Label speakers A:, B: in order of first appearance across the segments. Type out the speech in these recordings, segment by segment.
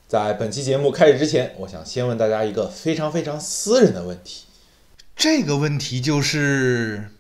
A: 在本期节目开始之前，我想先问大家一个非常私人的问题。
B: 这个问题就是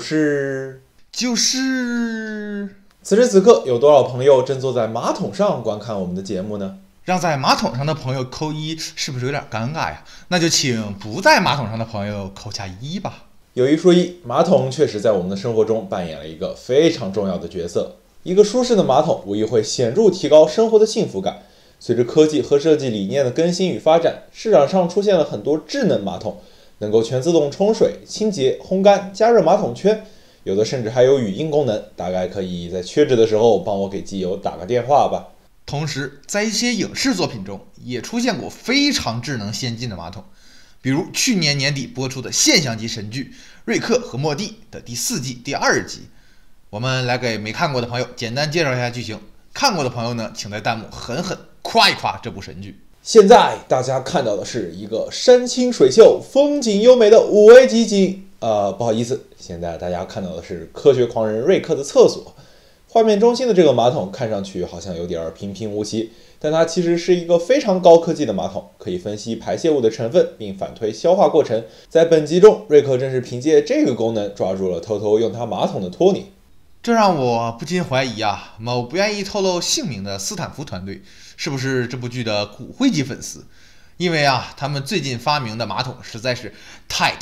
A: 此时此刻有多少朋友正坐在马桶上观看我们的节目呢？
B: 让在马桶上的朋友扣1，是不是有点尴尬呀？那就请不在马桶上的朋友扣下1吧。
A: 有一说一，马桶确实在我们的生活中扮演了一个非常重要的角色。一个舒适的马桶无疑会显著提高生活的幸福感。随着科技和设计理念的更新与发展，市场上出现了很多智能马桶，能够全自动冲水、清洁、烘干、加热马桶圈，有的甚至还有语音功能，大概可以在缺纸的时候帮我给基友打个电话吧。
B: 同时，在一些影视作品中也出现过非常智能先进的马桶，比如去年年底播出的现象级神剧《瑞克和莫蒂》的第4季第2集。我们来给没看过的朋友简单介绍一下剧情，看过的朋友呢，请在弹幕狠狠夸一夸这部神剧。
A: 现在大家看到的是一个山清水秀、风景优美的5A级景。不好意思，现在大家看到的是科学狂人瑞克的厕所。画面中心的这个马桶看上去好像有点平平无奇，但它其实是一个非常高科技的马桶，可以分析排泄物的成分并反推消化过程。在本集中，瑞克正是凭借这个功能抓住了偷偷用他马桶的托尼。
B: 这让我不禁怀疑啊，某不愿意透露姓名的斯坦福团队是不是这部剧的骨灰级粉丝？因为啊，他们最近发明的马桶实在是太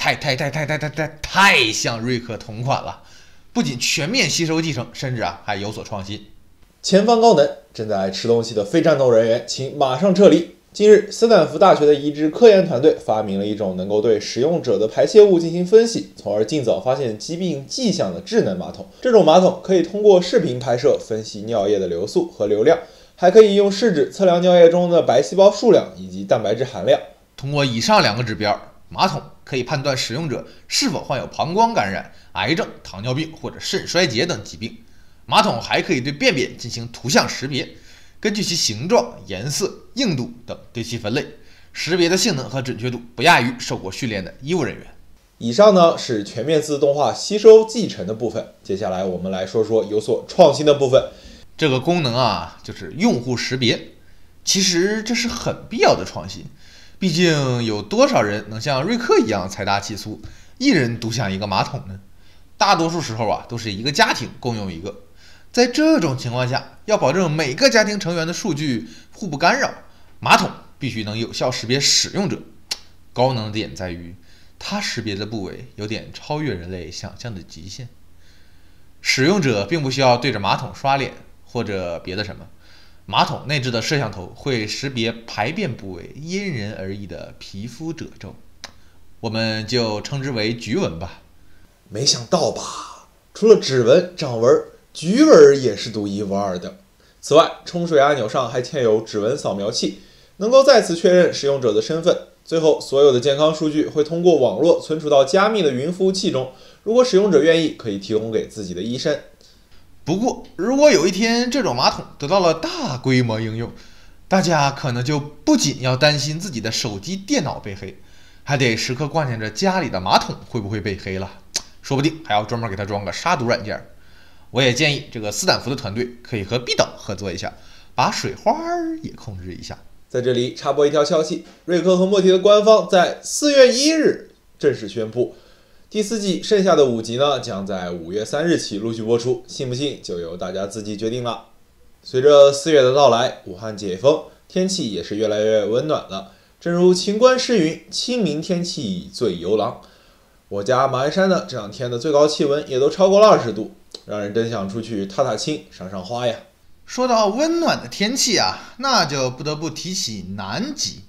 B: 像瑞克同款了，不仅全面吸收继承，甚至还有所创新。
A: 前方高能，正在吃东西的非战斗人员请马上撤离。近日，斯坦福大学的一支科研团队发明了一种能够对使用者的排泄物进行分析，从而尽早发现疾病迹象的智能马桶。这种马桶可以通过视频拍摄分析尿液的流速和流量，还可以用试纸测量尿液中的白细胞数量以及蛋白质含量。
B: 通过以上2个指标，马桶可以判断使用者是否患有膀胱感染、癌症、糖尿病或者肾衰竭等疾病。马桶还可以对便便进行图像识别，根据其形状、颜色、硬度等对其分类，识别的性能和准确度不亚于受过训练的医务人员。
A: 以上呢是全面自动化吸收继承的部分，接下来我们来说说有所创新的部分。
B: 这个功能啊，就是用户识别。其实这是很必要的创新，毕竟有多少人能像瑞克一样财大气粗，一人独享一个马桶呢？大多数时候啊，都是一个家庭共用一个。在这种情况下，要保证每个家庭成员的数据互不干扰，马桶必须能有效识别使用者。高能点在于，它识别的部位有点超越人类想象的极限。使用者并不需要对着马桶刷脸或者别的什么，马桶内置的摄像头会识别排便部位因人而异的皮肤褶皱，我们就称之为局纹吧。
A: 没想到吧，除了指纹、掌纹，局纹也是独一无二的。此外，冲水按钮上还嵌有指纹扫描器，能够再次确认使用者的身份。最后，所有的健康数据会通过网络存储到加密的云服务器中，如果使用者愿意，可以提供给自己的医生。
B: 不过，如果有一天这种马桶得到了大规模应用，大家可能就不仅要担心自己的手机、电脑被黑，还得时刻挂念着家里的马桶会不会被黑了，说不定还要专门给它装个杀毒软件。我也建议这个斯坦福的团队可以和毕导合作一下，把水花也控制一下。
A: 在这里插播一条消息，瑞克和莫蒂的官方在4月1日正式宣布，第4季剩下的5集呢，将在5月3日起陆续播出，信不信就由大家自己决定了。随着4月的到来，武汉解封，天气也是越来越温暖了。正如秦观诗云，清明天气醉游郎。我家马鞍山呢，这2天的最高气温也都超过了20度，让人真想出去踏踏青、赏赏花呀。
B: 说到温暖的天气啊，那就不得不提起南极。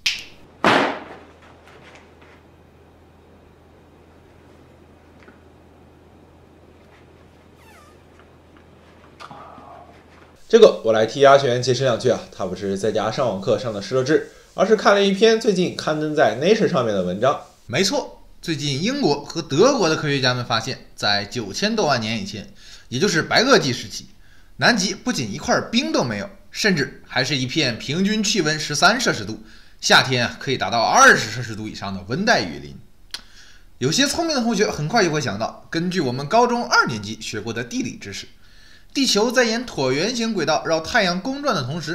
A: 这个我来替鸭泉解释2句啊，他不是在家上网课上的石头志，而是看了一篇最近刊登在 Nature 上面的文章。
B: 没错，最近英国和德国的科学家们发现，在9000多万年以前，也就是白垩纪时期，南极不仅一块冰都没有，甚至还是一片平均气温13摄氏度，夏天可以达到20摄氏度以上的温带雨林。有些聪明的同学很快就会想到，根据我们高中2年级学过的地理知识，地球在沿椭圆形轨道绕太阳公转的同时，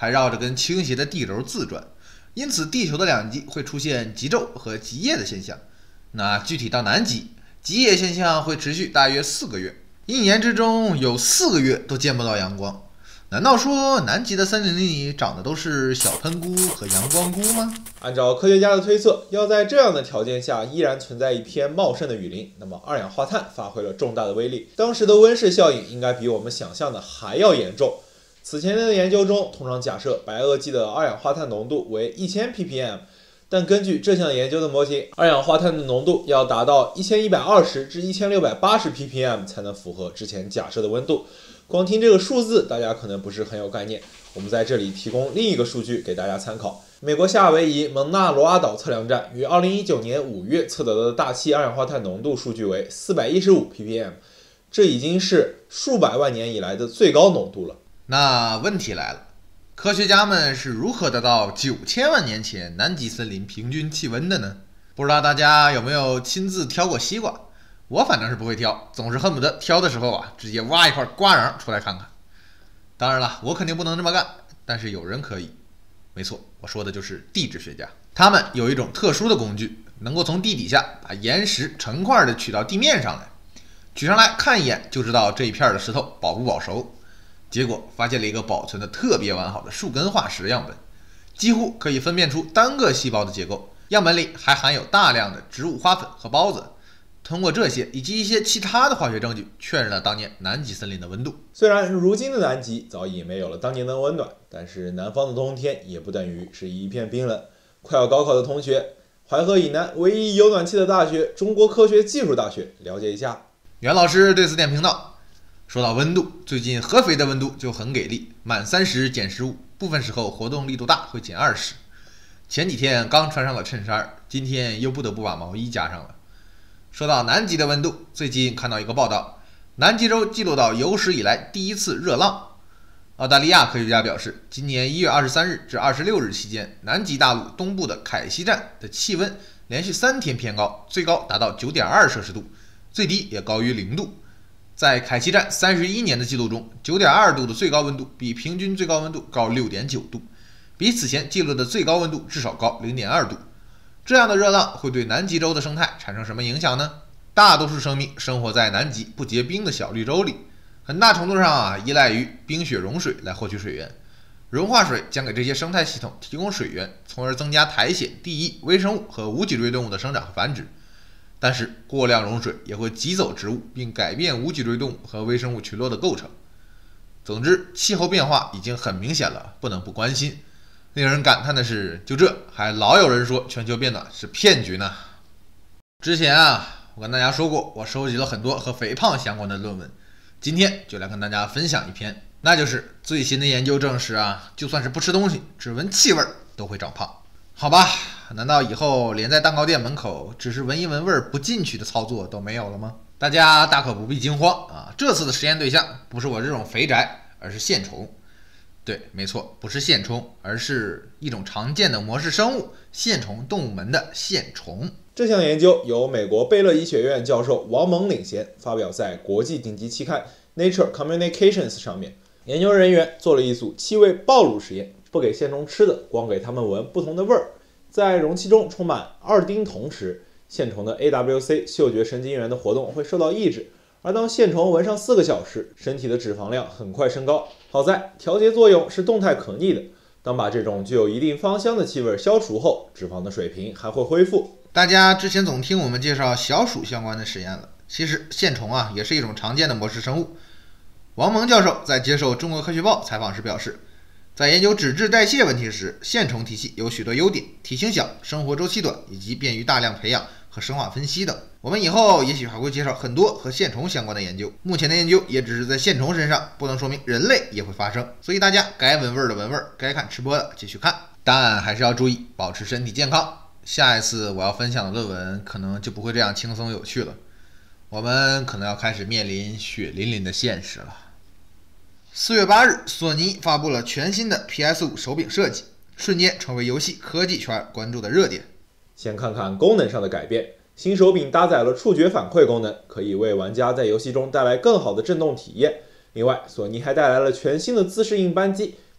B: 还绕着根倾斜的地轴自转，因此地球的两极会出现极昼和极夜的现象。那具体到南极，极夜现象会持续大约4个月，一年之中有4个月都见不到阳光。难道说南极的森林里长的都是小喷菇和阳光菇吗？
A: 按照科学家的推测，要在这样的条件下依然存在一片茂盛的雨林，那么二氧化碳发挥了重大的威力。当时的温室效应应该比我们想象的还要严重。此前的研究中，通常假设白垩纪的二氧化碳浓度为1000 ppm， 但根据这项研究的模型，二氧化碳的浓度要达到1120至1680 ppm 才能符合之前假设的温度。光听这个数字，大家可能不是很有概念。我们在这里提供另一个数据给大家参考。美国夏威夷蒙纳罗阿岛测量站于2019年5月测得的大气二氧化碳浓度数据为415 ppm， 这已经是数百万年以来的最高浓度了。
B: 那问题来了，科学家们是如何得到9000万年前南极森林平均气温的呢？不知道大家有没有亲自挑过西瓜？我反正是不会挑，总是恨不得挑的时候直接挖一块瓜瓤出来看看。当然了，我肯定不能这么干，但是有人可以。没错，我说的就是地质学家。他们有一种特殊的工具，能够从地底下把岩石成块的取到地面上来，取上来看一眼就知道这一片的石头保不保熟。结果发现了一个保存的特别完好的树根化石样本，几乎可以分辨出单个细胞的结构。样本里还含有大量的植物花粉和孢子。通过这些以及一些其他的化学证据，确认了当年南极森林的温度。
A: 虽然如今的南极早已没有了当年的温暖，但是南方的冬天也不等于是一片冰冷。快要高考的同学，淮河以南唯一有暖气的大学——中国科学技术大学，了解一下。
B: 袁老师对此点评道：说到温度，最近合肥的温度就很给力，满30减15，部分时候活动力度大会减20。前几天刚穿上了衬衫，今天又不得不把毛衣加上了。说到南极的温度，最近看到一个报道，南极洲记录到有史以来第一次热浪。澳大利亚科学家表示，今年1月23日至26日期间，南极大陆东部的凯西站的气温连续3天偏高，最高达到 9.2 摄氏度，最低也高于0度。在凯西站31年的记录中， 9.2 度的最高温度比平均最高温度高 6.9 度，比此前记录的最高温度至少高 0.2 度。这样的热浪会对南极洲的生态产生什么影响呢？大多数生命生活在南极不结冰的小绿洲里，很大程度上依赖于冰雪融水来获取水源。融化水将给这些生态系统提供水源，从而增加苔藓、地衣、微生物和无脊椎动物的生长和繁殖。但是过量融水也会挤走植物，并改变无脊椎动物和微生物群落的构成。总之，气候变化已经很明显了，不能不关心。令人感叹的是，就这还老有人说全球变暖是骗局呢。之前我跟大家说过，我收集了很多和肥胖相关的论文，今天就来跟大家分享一篇，那就是最新的研究证实就算是不吃东西，只闻气味都会长胖。好吧，难道以后连在蛋糕店门口只是闻一闻味儿不进去的操作都没有了吗？大家大可不必惊慌这次的实验对象不是我这种肥宅，而是线虫。对，没错，不是线虫，而是一种常见的模式生物——线虫动物门的线虫。
A: 这项研究由美国贝勒医学院教授王蒙领衔，发表在国际顶级期刊 Nature Communications 上面。研究人员做了一组气味暴露实验，不给线虫吃的，光给它们闻不同的味儿。在容器中充满2丁酮时，线虫的 AWC 嗅觉神经元的活动会受到抑制。而当线虫闻上4个小时，身体的脂肪量很快升高。好在调节作用是动态可逆的，当把这种具有一定芳香的气味消除后，脂肪的水平还会恢复。
B: 大家之前总听我们介绍小鼠相关的实验了，其实线虫也是一种常见的模式生物。王蒙教授在接受中国科学报采访时表示，在研究脂质代谢问题时，线虫体系有许多优点，体型小、生活周期短，以及便于大量培养和生化分析等。我们以后也许还会介绍很多和线虫相关的研究，目前的研究也只是在线虫身上，不能说明人类也会发生，所以大家该闻味儿的闻味儿，该看吃播的继续看，但还是要注意保持身体健康。下一次我要分享的论文可能就不会这样轻松有趣了，我们可能要开始面临血淋淋的现实了。4月8日，索尼发布了全新的 PS5 手柄设计，瞬间成为游戏科技圈关注的热点。
A: 先看看功能上的改变，新手柄搭载了触觉反馈功能，可以为玩家在游戏中带来更好的震动体验。另外，索尼还带来了全新的自适应扳机，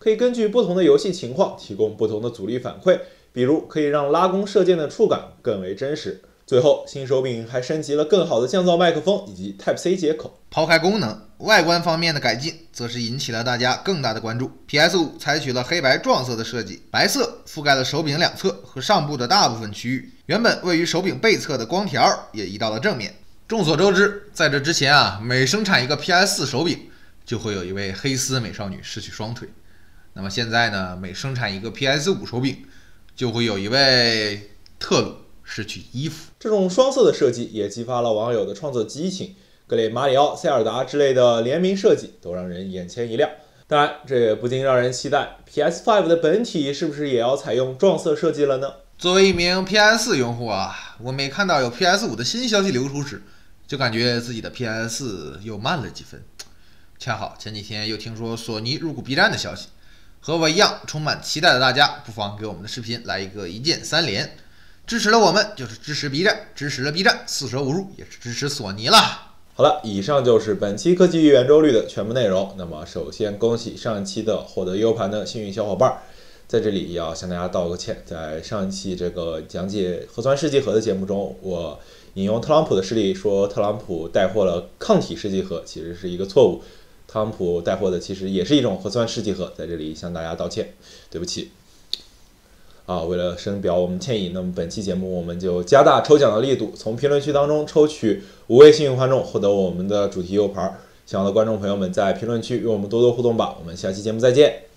A: 可以根据不同的游戏情况提供不同的阻力反馈，比如可以让拉弓射箭的触感更为真实。最后，新手柄还升级了更好的降噪麦克风以及 Type-C 接口。
B: 抛开功能，外观方面的改进则是引起了大家更大的关注。PS5 采取了黑白撞色的设计，白色覆盖了手柄两侧和上部的大部分区域，原本位于手柄背侧的光条也移到了正面。众所周知，在这之前每生产一个 PS4 手柄，就会有一位黑丝美少女失去双腿。那么现在呢，每生产一个 PS5 手柄，就会有一位特鲁失去衣服。
A: 这种双色的设计也激发了网友的创作激情，各类马里奥、塞尔达之类的联名设计都让人眼前一亮。当然，这也不禁让人期待 PS5 的本体是不是也要采用撞色设计了呢？
B: 作为一名 PS4 用户我每看到有 PS5 的新消息流出时，就感觉自己的 PS4 又慢了几分。恰好前几天又听说索尼入股 B 站的消息，和我一样充满期待的大家，不妨给我们的视频来一个一键三连。支持了我们就是支持 B 站，支持了 B 站四舍五入也是支持索尼啦。
A: 好了，以上就是本期科技圆周率的全部内容。那么首先恭喜上一期的获得 U 盘的幸运小伙伴，在这里也要向大家道个歉。在上一期这个讲解核酸试剂盒的节目中，我引用特朗普的事例说特朗普带货了抗体试剂盒，其实是一个错误。特朗普带货的其实也是一种核酸试剂盒，在这里向大家道歉，对不起。为了深表我们歉意，那么本期节目我们就加大抽奖的力度，从评论区当中抽取5位幸运观众，获得我们的主题 U 盘。希望的观众朋友们在评论区与我们多多互动吧，我们下期节目再见。